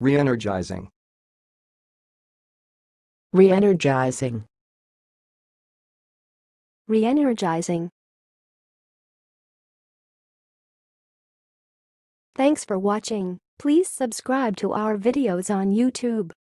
Reenergizing. Reenergising. Reenergizing. Thanks for watching. Please subscribe to our videos on YouTube.